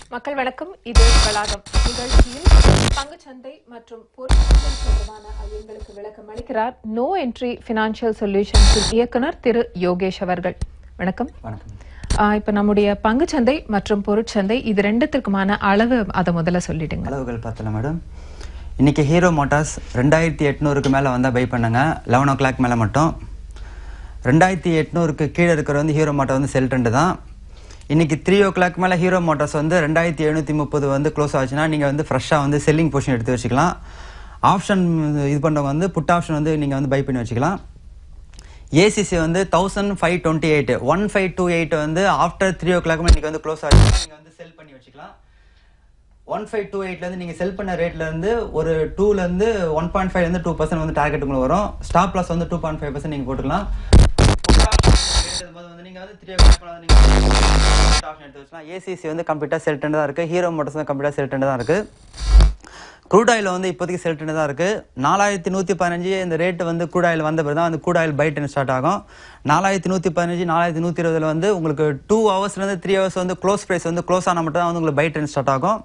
மக்கள் வணக்கம். இது வளாகம் நிகழ்ச்சியில் பங்குச்சந்தை மற்றும் பொருட்கள் தொடர்பான ஐயங்களுக்கு விளக்கம் அளிக்கிறார் நோ என்ட்ரி ஃபினான்ஷியல் சொல்யூஷன்ஸின் இயக்குனர் திரு யோகேஷ் அவர்கள். வணக்கம். இப்ப நம்முடைய பங்குச்சந்தை மற்றும் பொருட்சந்தை இது ரெண்டுத்திற்குமான அளவு அதை முதல்ல சொல்லிடுங்க. அளவுகள் பார்த்தலாம் மேடம். இன்னைக்கு ஹீரோ மோட்டார்ஸ் 2800க்கு மேலே வந்தால் பை பண்ணுங்க. 11 o'clock மேலே மட்டும். 2800க்கு கீழே இருக்கிற வந்து ஹீரோ மோட்டார் வந்து செல் ட்ரெண்டு தான். இன்னைக்கு 3 o'clock மேலே ஹீரோ மோட்டார்ஸ் வந்து 2730 வந்து க்ளோஸ் ஆச்சுன்னா நீங்கள் வந்து ஃப்ரெஷ்ஷாக வந்து செல்லிங் பொசிஷன் எடுத்து வச்சுக்கலாம். ஆப்ஷன் இது பண்ணுறவங்க வந்து புட் ஆப்ஷன் வந்து நீங்கள் வந்து பை பண்ணி வச்சுக்கலாம். ஏசிசி வந்து 1528 1528 வந்து ஆஃப்டர் 3 o'clock இன்னைக்கு வந்து க்ளோஸ் ஆச்சு, நீங்கள் வந்து செல் பண்ணி வச்சுக்கலாம். 1528 நீங்கள் செல் பண்ண ரேட்லேருந்து ஒரு 2லேருந்து 1.5 2% வந்து டார்கெட் உங்களுக்கு வரும். ஸ்டாப் லாஸ் வந்து 2.5% நீங்கள் போட்டுக்கலாம். நீங்கள் வந்து 3 o'clock ஆப்ஷன் எடுத்து வச்சுக்கலாம். ஏசிசி வந்து கம்ப்ளீட்டாக செல் ட்ரெண்ட் தான் இருக்குது. ஹீரோ மோட்டார்ஸ் வந்து கம்ப்ளீட்டாக செல் ட்ரெண்ட் தான் இருக்குது. க்ரூட் ஆயில் வந்து இப்போதைக்கு செல் ட்ரெண்ட் தான் இருக்குது. 4115 இந்த ரேட்டு வந்து க்ரூட் ஆயில் வந்த பிறகு தான் வந்து crude oil buy trend start ஆகும். 4115 4120 வந்து உங்களுக்கு 2 ஹவர்ஸ்லேருந்து 3 hours வந்து க்ளோஸ் ப்ரைஸ் வந்து க்ளோஸ் ஆனால் மட்டும் தான் வந்து உங்களுக்கு பை ட்ரெண்ட் ஸ்டார்ட் ஆகும்.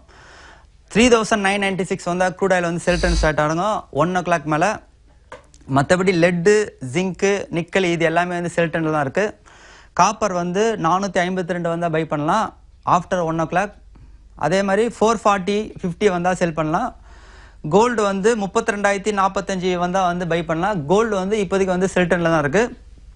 3996 வந்து க்ரூட் ஆயில் வந்து செல் ட்ரெண்ட் ஸ்டார்ட் ஆகும் 1 o'clock மேலே. மற்றபடி லெட்டு, ஜிங்க்கு, நிக்கல் இது எல்லாமே வந்து செல் ட்ரெண்டில் தான் இருக்குது. காப்பர் வந்து 452 வந்தால் பை பண்ணலாம் ஆஃப்டர் 1 o'clock. அதே மாதிரி 440 50 வந்தால் செல் பண்ணலாம். கோல்டு வந்து 32,045 வந்தால் வந்து பை பண்ணலாம். கோல்டு வந்து இப்போதைக்கு வந்து செல் ட்ரெண்டில் தான் இருக்குது.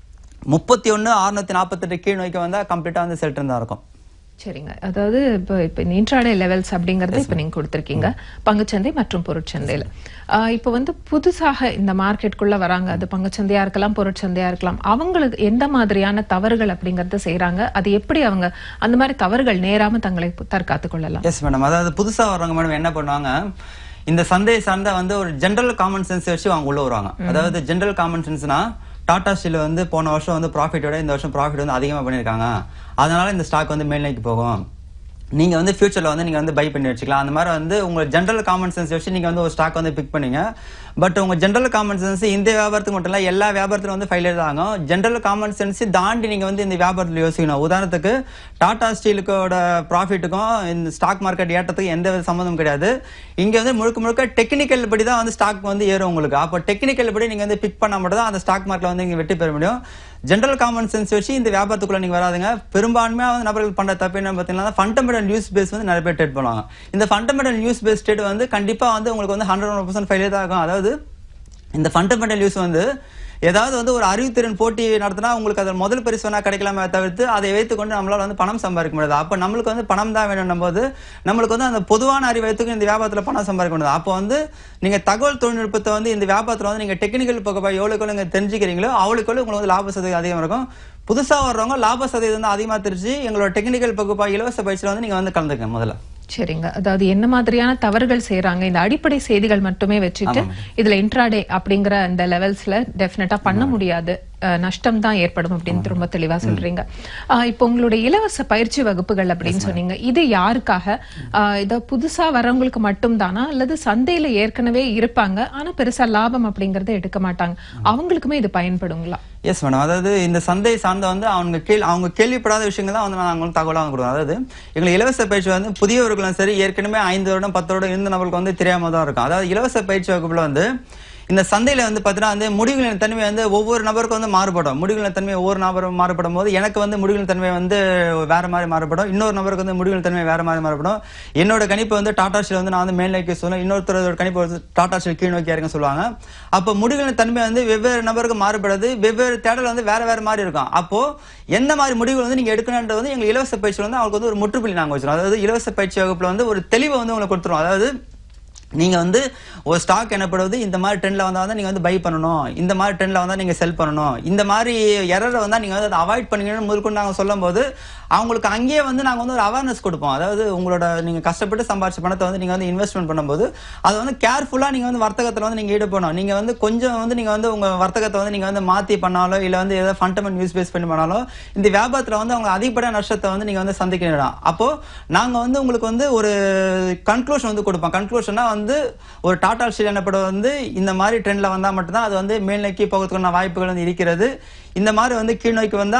31,648 கீழ் நோக்கி வந்தால் கம்ப்ளீட்டாக வந்து செல் ட்ரெண்ட் தான் இருக்கும். சரிங்க. அதாவது இப்போ இன்ட்ராடே லெவல்ஸ் அப்படிங்கறது இப்போ நீங்க கொடுத்திருக்கீங்க பங்குச்சந்தை மற்றும் பொருட்சந்தையில. இப்போ வந்து புதுசாக இந்த மார்க்கெட்டுக்குள்ள வராங்க, அது பங்குச்சந்தையா இருக்கலாம் பொருட்சந்தையா இருக்கலாம், அவங்களுக்கு எந்த மாதிரியான தவறுகள் அப்படிங்கறத செய்யறாங்க, அது எப்படி அவங்க அந்த மாதிரி தவறுகள் நேராம தங்களை தற்காத்துக் கொள்ளலாம்? Yes madam. அதாவது புதுசா வர்றவங்க மேடம் என்ன பண்ணுவாங்க, இந்த சந்தையை சார்ந்த வந்து ஒரு ஜென்ரல் காமன் சென்ஸ் வச்சு அவங்க உள்ள வருவாங்க. அதாவது ஜென்ரல் காமன் சென்ஸ்னா டாடா ஸ்டீல் வந்து போன வருஷம் வந்து ப்ராஃபிட்டோட இந்த வருஷம் ப்ராஃபிட் வந்து அதிகமாக பண்ணியிருக்காங்க, அதனால இந்த ஸ்டாக் வந்து மேல்நோக்கி போகும், நீங்கள் வந்து ஃபியூச்சரில் வந்து நீங்கள் வந்து பை பண்ணி வச்சுக்கலாம். அந்த மாதிரி வந்து உங்கள் ஜென்ரல் காமன் சென்ஸ் வச்சு நீங்கள் வந்து ஒரு ஸ்டாக் வந்து பிக் பண்ணீங்க. பட் உங்கள் ஜென்ரல் காமன் சென்ஸ் இந்த வியாபாரத்துக்கு மட்டும் இல்லை, எல்லா வியாபாரத்திலும் வந்து ஃபெயிலியர் தான் ஆகும். ஜென்ரல் காமன் சென்ஸ் தாண்டி நீங்கள் வந்து இந்த வியாபாரத்தில் யோசிக்கணும். உதாரணத்துக்கு டாடா ஸ்டீலுக்கோட ப்ராஃபிட்டுக்கும் இந்த ஸ்டாக் மார்க்கெட் ஏற்றத்துக்கு எந்த வித சம்மந்தம் கிடையாது. இங்கே வந்து முழுக்க முழுக்க டெக்னிக்கல் படி தான் வந்து ஸ்டாக் வந்து ஏறும் உங்களுக்கு. அப்போ டெக்னிக்கல் படி நீங்கள் வந்து பிக் பண்ணால் மட்டும் தான் அந்த ஸ்டாக் மார்க்கெட்டில் வந்து நீங்கள் வெற்றி பெற முடியும். ஜென்ரல் காமன் சென்ஸ் வச்சு இந்த வியாபாரத்துக்குள்ள நீங்கள் வராதுங்க. பெரும்பான்மையாக வந்து நபர்கள் பண்ணுற தப்பு என்ன பார்த்தீங்கன்னா, ஃபண்டமெண்டல் நியூஸ் பேஸ் வந்து நிறைய பேர் ட்ரேட் பண்ணுவாங்க. இந்த ஃபண்டமெண்டல் நியூஸ் பேஸ் ட்ரேட் வந்து கண்டிப்பாக வந்து உங்களுக்கு வந்து 100% ஃபெயிலியர் தான் ஆகும். அதாவது இந்த ஃபண்டமெண்டல் நியூஸ் வந்து ஏதாவது வந்து ஒரு அறிவுத்திறன் போட்டி நடத்தினா உங்களுக்கு அதில் முதல் பரிசு வேணா கிடைக்கலாமே தவிர்த்து அதை வைத்துக்கொண்டு நம்மளால வந்து பணம் சம்பாதிக்க முடியாது. அப்போ நம்மளுக்கு வந்து பணம் தான் வேணும் போது நம்மளுக்கு வந்து அந்த பொதுவான அறிவு வைத்துக்கு இந்த வியாபாரத்தில் பணம் சம்பாதிக்க முடியாது. அப்போ வந்து நீங்கள் தகவல் தொழில்நுட்பத்தை வந்து இந்த வியாபாரத்தில் வந்து நீங்கள் டெக்னிக்கல் பக்கம் எவ்வளோக்கு நீங்கள் தெரிஞ்சுக்கிறீங்களோ அவ்வளோக்கு உங்களுக்கு வந்து லாப சதவீதம் அதிகமாக இருக்கும். புதுசாக வர்றவங்க லாப சதவீதம் வந்து அதிகமாக தெரிஞ்சு எங்களோட டெக்னிக்கல் பகுப்பாய் இலவச பயிற்சியில் வந்து நீங்கள் வந்து கலந்துக்கங்க முதல்ல. சரிங்க. அதாவது என்ன மாதிரியான தவறுகள் செய்யறாங்க, இந்த அடிப்படை செய்திகள் மட்டுமே வச்சுட்டு இதுல இன்ட்ராடே அப்படிங்கிற இந்த லெவல்ஸ்ல டெஃபினட்டா பண்ண முடியாது, நஷ்டம் தான் ஏற்படும் அப்படின்னு ரொம்ப தெளிவா சொல்றீங்க. இப்போ உங்களுடைய இலவச பயிற்சி வகுப்புகள் அப்படின்னு சொன்னீங்க, இது யாருக்காக? இத புதுசா வரவங்களுக்கு மட்டும் தானா, அல்லது சந்தையில ஏற்கனவே இருப்பாங்க ஆனா பெருசா லாபம் அப்படிங்கறத எடுக்க மாட்டாங்க, அவங்களுக்குமே இது பயன்படுங்களா? S madam. அதாவது இந்த சந்தை சார்ந்த வந்து அவங்க கேள்விப்படாத விஷயங்கள் தான் வந்து நாங்கள் தகவலாக கொடுவோம். அதாவது எங்களுக்கு இலவச பயிற்சி வந்து புதியவர்களும் சரி, ஏற்கனவே 5 வருடம் 10 வருடம் இருந்த நபர்களுக்கு வந்து தெரியாம தான் இருக்கும். அதாவது இலவச பயிற்சி வகுப்புல வந்து இந்த சந்தையில வந்து பார்த்தீங்கன்னா வந்து முடிவுகளின் தன்மை வந்து ஒவ்வொரு நபருக்கும் வந்து மாறுபடும். முடிவுகளின் தன்மை ஒவ்வொரு நபரும் மாறுபடும் போது எனக்கு வந்து முடிவுகளின் தன்மை வந்து வேற மாதிரி மாறுபடும், இன்னொரு நபருக்கு வந்து முடிவுகளின் தன்மை வேற மாதிரி மாறுபடும். என்னோட கணிப்பு வந்து டாடா ஸ்டீல் வந்து நான் வந்து மேல் நோக்கி சொல்லுவேன், இன்னொருத்தரோட கணிப்பு வந்து டாடா ஸ்டீல் கீழ் நோக்கி இறங்க சொல்லுவாங்க. அப்போ முடிவுகளின் தன்மை வந்து வெவ்வேறு நபருக்கு மாறுபடுது, வெவ்வேறு தேடல் வந்து வேற வேற மாதிரி இருக்கும். அப்போ எந்த மாதிரி முடிவுகள் வந்து நீங்க எடுக்கணுன்றது வந்து எங்களுக்கு இலவச பயிற்சி வந்து அவங்களுக்கு வந்து ஒரு முற்றுப்புள்ளி நாங்கள் வச்சிருக்கோம். அதாவது இலவச பயிற்சி வகுப்புல வந்து ஒரு தெளிவை வந்து உங்களுக்கு கொடுத்துருவோம். அதாவது நீங்க வந்து ஒரு ஸ்டாக் எனப்படுவது இந்த மாதிரி ட்ரெண்ட்ல வந்தா நீங்க வந்து பை பண்ணணும், இந்த மாதிரி ட்ரெண்ட்ல வந்தா நீங்க செல் பண்ணணும், இந்த மாதிரி எரரை வந்தா நீங்க வந்து அதை அவாய்ட் பண்ணிக்கணும்னு முதற்கொண்டு நாங்கள் சொல்லும் போது அவங்களுக்கு அங்கேயே வந்து நாங்கள் வந்து ஒரு அவேர்னஸ் கொடுப்போம். அதாவது உங்களோட நீங்க கஷ்டப்பட்டு சம்பாதிச்ச பணத்தை வந்து நீங்க வந்து இன்வெஸ்ட்மெண்ட் பண்ணும்போது அதை வந்து கேர்ஃபுல்லா நீங்க வந்து வர்த்தகத்தில் வந்து நீங்க ஈடுபடணும். நீங்க வந்து கொஞ்சம் வந்து நீங்க வந்து உங்க வர்த்தகத்தை வந்து நீங்க வந்து மாத்தி பண்ணாலோ இல்ல வந்து ஏதாவது ஃபண்டமெண்டல் நியூஸ் பேஸ் பண்ணி பண்ணாலோ இந்த வியாபாரத்தில் வந்து அவங்க அதிகப்படியான நஷ்டத்தை வந்து நீங்க வந்து சந்திக்க நேரம். அப்போ நாங்க வந்து உங்களுக்கு வந்து ஒரு கன்க்ளூஷன் வந்து கொடுப்போம். கன்க்ளூஷனா வந்து ஒரு டாடா ஸ்டீல் எனப்படும் வந்து இந்த மாதிரி ட்ரெண்ட்ல வந்தா மட்டும்தான் அது வந்து மேல் நோக்கி போகிறதுக்கான வாய்ப்புகள் வந்து இருக்கிறது. இந்த மாதிரி வந்து கீழ் நோக்கி வந்தா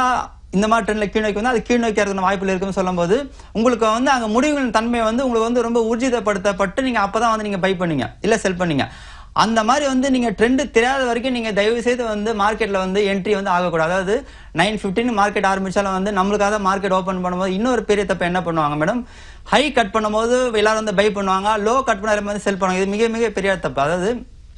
இந்த மாதிரி ட்ரெண்ட்ல கீழ் நோக்கி வந்து அது கீழ் நோக்கி இருக்கிற வாய்ப்புகள் இருக்குன்னு சொல்லும்போது உங்களுக்கு வந்து அங்க முடிவுகளின் தன்மை வந்து உங்களுக்கு வந்து ரொம்ப ஊர்ஜிதப்படுத்தப்பட்டு நீங்க அப்பதான் வந்து நீங்க பை பண்ணீங்க இல்ல செல் பண்ணீங்க. அந்த மாதிரி வந்து நீங்க ட்ரெண்ட் தெரியாத வரைக்கும் நீங்க தயவு செய்து வந்து மார்க்கெட்ல வந்து என்ட்ரி வந்து ஆகக்கூடாது. அதாவது 9:15 மார்க்கெட் ஆரம்பிச்சாலும் வந்து நம்மளுக்காக மார்க்கெட் ஓபன் பண்ணும்போது இன்னொரு பெரிய தப்பு என்ன பண்ணுவாங்க மேடம், ஹை கட் பண்ணும்போது எல்லாரும் வந்து பை பண்ணுவாங்க, லோ கட் பண்ண வந்து செல் பண்ணுவாங்க. இது மிக மிக பெரிய தப்பு. அதாவது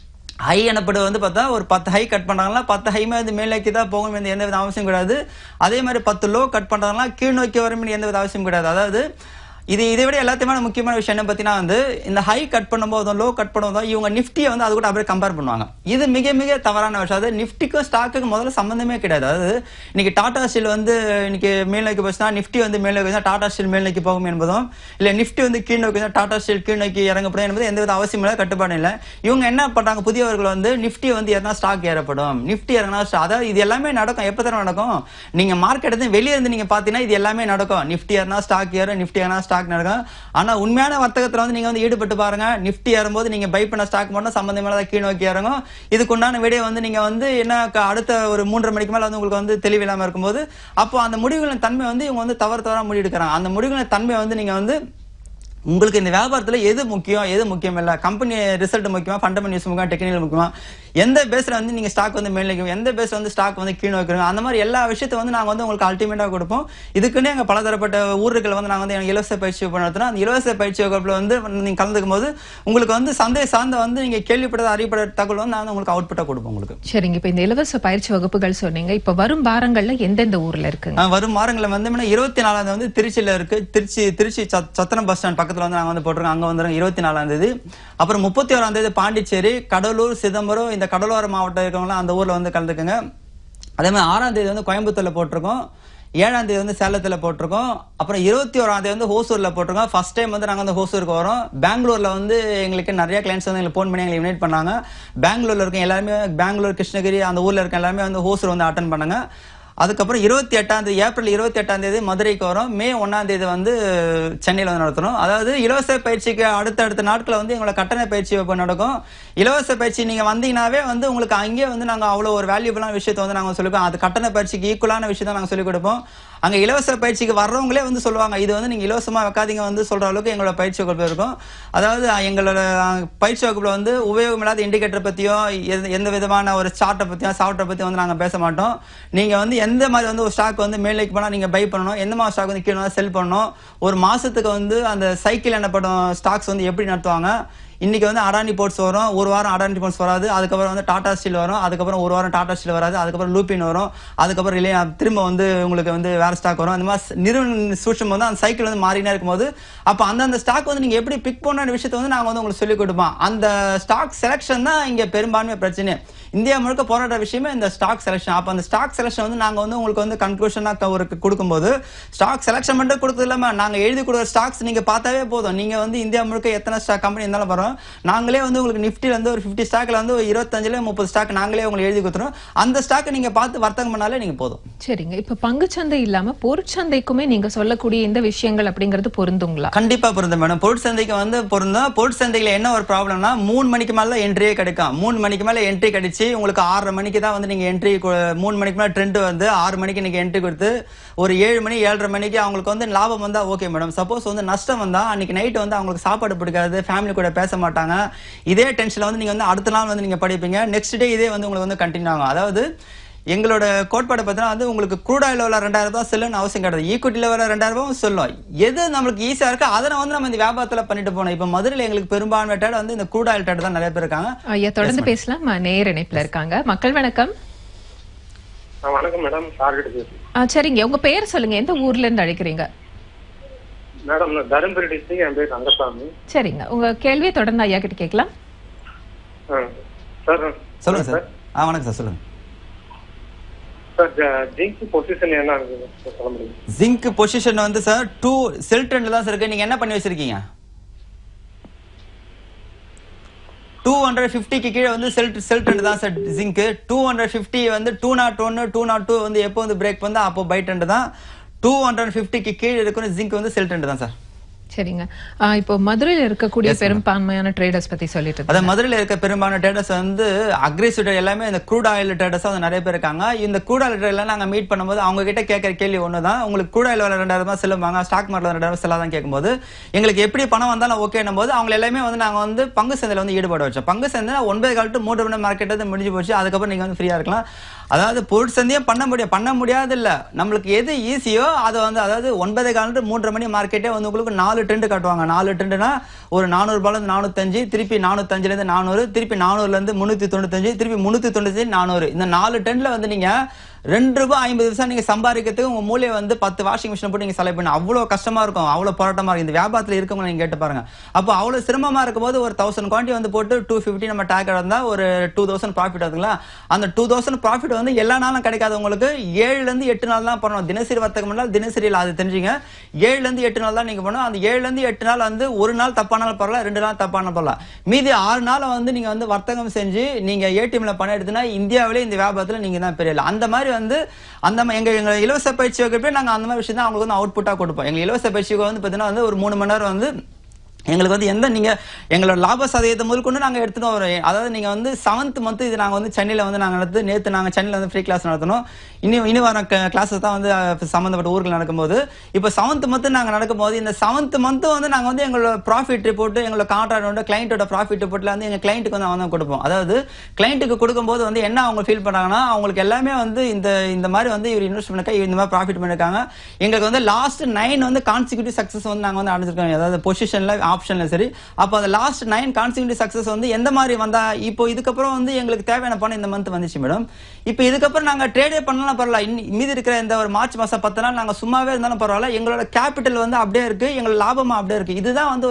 ஹை எனப்படுவது வந்து பார்த்தா ஒரு 10 ஹை கட் பண்றாங்கன்னா 10 ஹைமே வந்து மேல் நோக்கி தான் போகும், எந்த வித அவசியம் கிடையாது. அதே மாதிரி 10 லோ கட் பண்றாங்கன்னா கீழ் நோக்கி வரும், எந்த வித அவசியம் கிடையாது. அதாவது இதை விட எல்லாத்தையுமே முக்கியமான விஷயம் என்ன பார்த்தீங்கன்னா வந்து இந்த ஹை கட் பண்ணும்போதும் லோ கட் பண்ணும்போதும் இவங்க நிஃப்டியை வந்து அது கூட அப்படியே கம்பேர் பண்ணுவாங்க. இது மிக மிக தவறான விஷயம். அதாவது நிஃப்டிக்கும் ஸ்டாக்குக்கும் முதல்ல சம்பந்தமே கிடையாது. அதாவது இன்னைக்கு டாடா ஸ்டீல் வந்து இன்னைக்கு மேல் நோக்கி போச்சுன்னா நிஃப்டி வந்து மேல் நோக்கி டாடா ஸ்டீல் மேல் நோக்கி போகும் என்பதும், இல்ல நிஃப்டி வந்து கீழ் நோக்கி டாடா ஸ்டீல் கீழ் நோக்கி இறங்கப்படும் என்பது எந்த வித அவசியம் இல்லை, கட்டுப்பாடு இல்லை. இவங்க என்ன பண்றாங்க, புதியவர்கள் வந்து நிஃப்டி வந்து ஏறினா ஸ்டாக் ஏறப்படும், நிஃப்டி இறங்கினா அதாவது இது எல்லாமே நடக்கும். எப்ப தர நடக்கும், நீங்க மார்க்கெட் வந்து வெளியே இருந்து நீங்க பாத்தீங்கன்னா இது எல்லாமே நடக்கும். நிஃப்டி ஏறினா ஸ்டாக் ஏறும், நிஃப்டி ஏறினா ஸ்டாக் நடக்கும். ஆனா உண்மையான வர்த்தகத்துல வந்து நீங்க வந்து ஈடுபட்டு பாருங்க, நிஃப்டி ஏறும்போது நீங்க பை பண்ண ஸ்டாக் மட்டும் சம்பந்தமான கீழ் நோக்கி இறங்கும். இதுக்குண்டான வீடியோ வந்து நீங்க வந்து என்ன அடுத்த ஒரு 3:30 மணிக்கு மேல வந்து உங்களுக்கு வந்து தெளிவில்லாம இருக்கும்போது அப்போ அந்த முடிவுகளின் தன்மை வந்து இவங்க வந்து தவறா முடிவு எடுக்கிறாங்க. அந்த முடிவுகளின் தன்மை வந்து நீங்க வந்து உங்களுக்கு இந்த வியாபாரத்துல எது முக்கியம் எது முக்கியம் இல்ல, கம்பெனி ரிசல்ட் முக்கியமா, ஃபண்டமெண்டல் நியூஸ் முக்கியமா, டெக்னிக்கல் முக்கியமா, எந்த பேஸ்ல வந்து நீங்க ஸ்டாக் வந்து மேல் நோக்கி, எந்த பேஸ்ல வந்து ஸ்டாக் வந்து கீழ் நோக்கி, அந்த மாதிரி எல்லா விஷயத்தை வந்து நாங்க வந்து உங்களுக்கு அல்டிமேட்டா கொடுப்போம். இதுக்குன்னே எங்க பலதரப்பட்ட ஊர்கள் வந்து நாங்க வந்து இலவச பயிற்சி நடத்துறோம். அந்த இலவச பயிற்சி வகுப்புல வந்து நீங்க கலந்துக்கும் போது உங்களுக்கு வந்து சந்தை சார்ந்த வந்து நீங்க கேள்விப்படாத அறியப்பட்ட தகவல் வந்து நாங்க உங்களுக்கு அவுட்புட்டா கொடுப்போம் உங்களுக்கு. சரிங்க, இப்ப இந்த இலவச பயிற்சி வகுப்புகள் சொன்னீங்க, இப்ப வரும் வாரங்கள்ல எந்தெந்த ஊர்ல இருக்குங்க? வரும் வாரங்கள்ல வந்து 24ஆம் வந்து திருச்சியில இருக்கு. திருச்சி சத்திரம் பஸ் ஸ்டாண்ட் பக்கத்துல வந்து நாங்க வந்து போட்டிருக்கோம், அங்க வந்துடும் 24ஆம் தேதி. அப்புறம் 31ஆம் தேதி பாண்டிச்சேரி, கடலூர், சிதம்பரம், இந்த கடலோர மாவட்டம் இருக்கவங்களாம் அந்த ஊர்ல வந்து கலந்துக்குங்க. அதே மாதிரி 6ஆம் தேதி வந்து கோயம்புத்தூர்ல போட்டிருக்கோம், 7ஆம் தேதி வந்து சேலத்துல போட்டிருக்கோம், அப்புறம் 21ஆம் தேதி வந்து ஹோசூர்ல போட்டிருக்கோம். ஃபர்ஸ்ட் டைம் வந்து நாங்க வந்து ஹோசூருக்கு வரோம். பெங்களூர்ல வந்து எங்களுக்கு நிறைய கிளைண்ட்ஸ் வந்து எங்களுக்கு போன் பண்ணி எங்களை இன்வைட் பண்ணாங்க. பெங்களூர்ல இருக்க எல்லாருமே, பெங்களூர், கிருஷ்ணகிரி அந்த ஊர்ல இருக்க எல்லாருமே வந்து ஹோசூர் வந்து அட்டன் பண்ணாங்க. அதுக்கப்புறம் 28ஆம் தேதி ஏப்ரல் 28ஆம் தேதி மதுரைக்கு வரும். மே 1ஆம் தேதி வந்து சென்னையில் வந்து நடத்தணும். அதாவது இலவச பயிற்சிக்கு அடுத்த நாட்களை வந்து எங்களோட கட்டண பயிற்சி நடக்கும். இலவச பயிற்சி நீங்க வந்தீங்கன்னாவே வந்து உங்களுக்கு அங்கேயே வந்து நாங்க அவ்வளவு ஒரு வேல்யூபிளான விஷயத்தை வந்து நாங்க சொல்லிக்கோம். அது கட்டண பயிற்சிக்கு ஈக்குவலான விஷயத்தை நாங்க சொல்லிக் கொடுப்போம். அங்க இலவச பயிற்சிக்கு வர்றவங்களே வந்து சொல்லுவாங்க, இது வந்து நீங்க இலவசமா வைக்காதீங்க வந்து சொல்ற அளவுக்கு எங்களோட பயிற்சி வகுப்பு இருக்கும். அதாவது எங்களோட பயிற்சி வகுப்புல வந்து உபயோகமில்லாத இண்டிகேட்டர் பத்தியோ எந்த விதமான ஒரு சார்ட்டை பத்தியோ சாஃப்ட்வேர் பத்தியும் வந்து நாங்க பேச மாட்டோம். நீங்க வந்து எந்த மாதிரி வந்து ஒரு ஸ்டாக் வந்து மேலேக்கு போனா நீங்க பை பண்ணணும், எந்த மாதிரி ஸ்டாக் வந்து கீழே செல் பண்ணணும், ஒரு மாசத்துக்கு வந்து அந்த சைக்கிள் எனப்படும் ஸ்டாக்ஸ் வந்து எப்படி நடத்துவாங்க. இன்னைக்கு வந்து அடானி போர்ட்ஸ் வரும், ஒரு வாரம் அடானி போர்ட்ஸ் வராது, அதுக்கப்புறம் வந்து டாடா ஸ்டீல் வரும், அதுக்கப்புறம் ஒரு வாரம் டாடா ஸ்டீல் வராது, அதுக்கப்புறம் லூபின் வரும், அதுக்கப்புறம் திரும்ப வந்து உங்களுக்கு வந்து வேற ஸ்டாக் வரும். அந்த மாதிரி நிறுவன சூட்சம் வந்து அந்த சைக்கிள் வந்து மாறினே இருக்கும்போது அப்போ அந்தந்த ஸ்டாக் வந்து நீங்க எப்படி பிக் பண்ண விஷயத்தை வந்து நாங்க வந்து உங்களுக்கு சொல்லிக் கொடுப்போம். அந்த ஸ்டாக் செலக்ஷன் தான் இங்க பெரும்பான்மை பிரச்சனை. இந்தியா முழுக்க போராட்ட விஷயமே இந்த ஸ்டாக் செலக்ஷன். அப்ப அந்த ஸ்டாக் செலக்ஷன் வந்து நாங்க வந்து உங்களுக்கு வந்து கன்க்ளூஷனா ஒரு கொடுக்கும்போது ஸ்டாக் செலக்ஷன் மட்டும் கொடுத்தது இல்லாம நாங்க எழுதி கொடுக்குற ஸ்டாக்ஸ் நீங்க பார்த்தாவே போதும். நீங்க வந்து இந்தியா முழுக்க எத்தனை ஸ்டாக் கம்பெனி இருந்தாலும் வரும், நாங்களே வந்து உங்களுக்கு நிஃப்டில வந்து ஒரு 50 ஸ்டாக்ல வந்து 25-30 ஸ்டாக் நாங்களே உங்களுக்கு எழுதி கொடுத்துறோம். அந்த ஸ்டாக் நீங்க பார்த்து வர்த்தகம் பண்ணாலே நீங்க போதும். சரிங்க, இப்ப பங்குச்சந்தை இல்லாம பொருட்சந்தைக்குமே நீங்க சொல்லக்கூடிய இந்த விஷயங்கள் அப்படிங்கிறது பொருந்துங்களா? கண்டிப்பா பொருந்தும் மேடம். பொருட்சந்தைக்கு வந்து பொருந்தும். பொருட்சந்தையில என்ன ஒரு ப்ராப்ளம்னா 3 மணிக்கு மேல என்ட்ரியே கிடைக்கும். 3 மணிக்கு மேல என்ட்ரி கிடைச்சு உங்களுக்கு 6:30 மணிக்கு தான் வந்து நீங்க என்ட்ரி, 3 மணிக்கு மேல ட்ரெண்ட் வந்து 6 மணிக்கு நீங்க என்ட்ரி கொடுத்து ஒரு 7 மணி 7:30 மணிக்கு அவங்களுக்கு வந்து லாபம் வந்தா ஓகே மேடம். சப்போஸ் வந்து நஷ்டம் வந்தா அன்னைக்கு நைட் வந்து அவங்களுக்கு சாப்பாடு பிடிக்காது, ஃபேமிலி கூட பேச மாட்டாங்க. இதே டென்ஷன்ல வந்து நீங்க வந்து அடுத்த நாள் வந்து நீங்க படிப்பீங்க, நெக்ஸ்ட் டே இதே வந்து உங்களுக்கு வந்து கண்டினியூ ஆகும். அதாவது எங்களோட கோட்பாடு பார்த்தீங்கன்னா வந்து உங்களுக்கு க்ரூட் ஆயில் லெவலில் 2000 ரூபாய் செல்லுன்னு அவசியம் கிடையாது, ஈக்விட்டி லெவலில் 2000 ரூபாய் சொல்லும். எது நம்மளுக்கு ஈஸியா இருக்கு அதை வந்து நம்ம இந்த வியாபாரத்தில் பண்ணிட்டு போனோம். இப்ப மதுரையில் எங்களுக்கு பெரும்பான்மை டேட் வந்து இந்த க்ரூட் ஆயில் டேட் தான் நிறைய பேர் இருக்காங்க. ஐயா தொடர்ந்து பேசலாம், நேர் இணைப்புல இருக்காங்க. மக்கள் வணக்கம். வணக்கம் மேடம், சரிங்க, உங்க பெயர் சொல்லுங்க, எந்த ஊர்ல இருந்து அழைக்கிறீங்க? மேடம் தருமபுரி டிஸ்ட்ரிக்ட், என் பேர் ரங்கசாமி. சரிங்க, உங்க கேள்வியை தொடர்ந்து ஐயா கிட்ட கேட்கலாம். சார் சொல்லுங்க சார். வணக்கம் சார், சொல்லுங்க சார். ஜிங்க் பொசிஷன் என்ன இருக்கு சொல்ல முடியும்? ஜிங்க் பொசிஷன் வந்து சார் 2 செல் ட்ரெண்ட்ல தான் சார் இருக்கு. நீங்க என்ன பண்ணி வச்சிருக்கீங்க? 250க்கு கீழே வந்து செல் ட்ரெண்ட் தான் சார் ஜிங்க். 250 வந்து 201 202 வந்து எப்போ வந்து பிரேக் வந்து அப்போ பை ட்ரெண்ட் தான். 250க்கு கீழே இருக்கிற ஜிங்க் வந்து செல் ட்ரெண்ட் தான் சார். சரிங்க. இப்போ மதுரையில் இருக்கக்கூடிய பெரும்பான்மையான ட்ரேடர்ஸ் பத்தி சொல்லிட்டு அதாவது மதுரையில் இருக்க பெரும்பாலான ட்ரேடர்ஸ் வந்து அக்ரெசிவ் எல்லாமே இந்த க்ரூட் ஆயில் ட்ரேடர்ஸ் வந்து நிறைய பேர் இருக்காங்க. இந்த க்ரூட் ஆயில் ட்ரேடர்லாம் நாங்க மீட் பண்ணும்போது அவங்க கிட்ட கேட்கற கேள்வி ஒண்ணுதான், உங்களுக்கு க்ரூட் ஆயில் 2000 செல்லுவாங்க, ஸ்டாக் மார்க்கெட்ல 2000 செல்லாதான் கேட்கும்போது எங்களுக்கு எப்படி பணம் வந்தாலும் ஓகேன்னும் போது அவங்க எல்லாமே வந்து நாங்க வந்து பங்கு சந்தையில வந்து ஈடுபட வச்சோம். பங்கு சந்தை 9 to 3 மணி மார்க்கெட் வந்து முடிஞ்சு போச்சு. அதுக்கப்புறம் நீங்க வந்து ஃப்ரீயா இருக்கலாம். அதாவது பொருட் சந்தையும் பண்ண முடியாது இல்ல, நம்மளுக்கு எது ஈஸியோ அதை வந்து, அதாவது 9 to 3 மணி மார்க்கெட்டே வந்து உங்களுக்கு 4 ட்ரெண்ட் காட்டுவாங்க. 4 ட்ரெண்ட்னா ஒரு 400 ரூபாயில இருந்து 405, திருப்பி 405ல இருந்து 400, திருப்பி 400ல இருந்து 395, திருப்பி 395 400. இந்த 4 ட்ரெண்ட்ல வந்து நீங்க ₹2.50 நீங்க சம்பாதிக்கிறதுக்கு உங்க மூளையை வந்து 10 வாஷிங் மிஷின் போட்டு நீங்க செலவு பண்ண அவ்வளவு கஷ்டமா இருக்கும், அவ்வளவு போராட்டமா இருக்கும். இந்த வியாபாரத்துல இருக்கவங்க நீங்க கேட்டு பாருங்க. அப்போ அவ்வளவு சிரமமா இருக்கும்போது ஒரு 1000 குவான்டிட்டி வந்து போட்டு 250 நம்ம டேக் இருந்தா ஒரு 2000 ப்ராஃபிட் ஆகுதுங்களா? அந்த 2000 ப்ராஃபிட் வந்து எல்லா நாளும் கிடைக்காது உங்களுக்கு. 7ல இருந்து 8 நாள் தான் பண்ணணும். தினசரி வர்த்தகம் பண்ணால் தினசரியில் அது தெரிஞ்சுங்க. 7ல இருந்து 8 நாள் தான் நீங்க பண்ணணும். அந்த 7ல இருந்து 8 நாள் வந்து ஒரு நாள் தப்பானாலும் பரவாயில்ல, 2 நாள் தப்பானாலும் பரவாயில்ல, மீதி 6 நாள் வந்து நீங்க வந்து வர்த்தகம் செஞ்சு நீங்க ஏடிஎம்ல பணம் எடுத்துனா இந்தியாவிலே இந்த வியாபாரத்துல நீங்க தான் பெரிய. அந்த மாதிரி வந்து எங்க இலவச பயிற்சி வகுப்பே நாங்க அந்த மாதிரி விஷயம் தான் அவங்களுக்கு வந்து அவுட்புட்டா கொடுப்போம். எங்க இலவச பயிற்சி வந்து பாத்தீங்கன்னா வந்து ஒரு 3 மணி நேரம் வந்து எங்களுக்கு வந்து எந்த நீங்க எங்களோட லாப சதவீதத்தை முதல் கொண்டு நாங்க எடுத்துட்டு வரோம். அதாவது நீங்க வந்து 7th month இது நாங்க வந்து சென்னையில வந்து நாங்க நடத்து, நேத்து நாங்க சென்னையில வந்து ஃப்ரீ கிளாஸ் நடத்தணும். இனி வர கிளாஸஸ் தான் வந்து சம்பந்தப்பட்ட ஊர்கள் நடக்கும்போது, இப்போ 7th month நாங்க நடக்கும்போது இந்த 7th month வந்து நாங்க வந்து எங்களோட ப்ராஃபிட் ரிப்போர்ட், எங்களோட கான்ட்ராக்டோட கிளைண்டோட ப்ராஃபிட் ரிப்போர்ட்ல வந்து எங்க கிளைண்ட்டுக்கு வந்து கொடுப்போம். அதாவது கிளைண்ட்டுக்கு கொடுக்கும்போது வந்து என்ன அவங்க ஃபீல் பண்றாங்கன்னா, அவங்களுக்கு எல்லாமே வந்து இந்த மாதிரி வந்து இவர் இன்வெஸ்ட் பண்ணிருக்கா, இந்த மாதிரி ப்ராஃபிட் பண்ணிருக்காங்க. எங்களுக்கு வந்து லாஸ்ட் 9 வந்து கான்சிக்யூட்டிவ் சக்சஸ் வந்து நாங்க வந்து அடைஞ்சிருக்கோம். அதாவது பொசிஷன்ல ஆப்ஷன்ல சரி. அப்ப அந்த லாஸ்ட் 9 கான்சிக்யூட்டிவ் சக்சஸ் வந்து எந்த மாதிரி வந்தா, இப்போ இதுக்கப்புறம் வந்து எங்களுக்கு தேவையான பணம் இந்த மந்த் வந்துச்சு மேடம். இப்போ இதுக்கப்புறம் நாங்க ட்ரேடே பண்ணலாம் பரவாயில்ல, மீதி இருக்கிற இந்த ஒரு மார்ச் மாசம் 10 நாள் நாங்க சும்மாவே இருந்தாலும் பரவாயில்ல, எங்களோட கேபிட்டல் வந்து அப்படியே இருக்கு, எங்களோட லாபமா அப்படியே இருக்கு. இதுதான் வந்து